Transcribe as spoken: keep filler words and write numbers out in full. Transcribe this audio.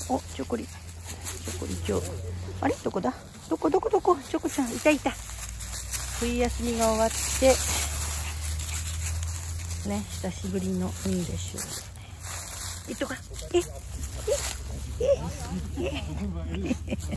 お、チョコリ。チョコリちょ。あれどこだどこどこどこチョコちゃん、いたいた。冬休みが終わって、ね、久しぶりの海でしょう。えっとか、え、え、え、え、え。